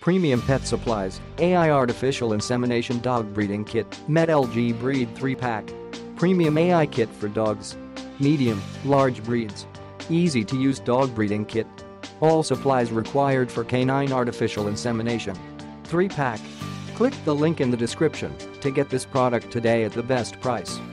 Premium Pet Supplies, AI Artificial Insemination Dog Breeding Kit, Med LG Breed 3-pack. Premium AI Kit for dogs. Medium, large breeds. Easy to use dog breeding kit. All supplies required for canine artificial insemination. 3-pack. Click the link in the description to get this product today at the best price.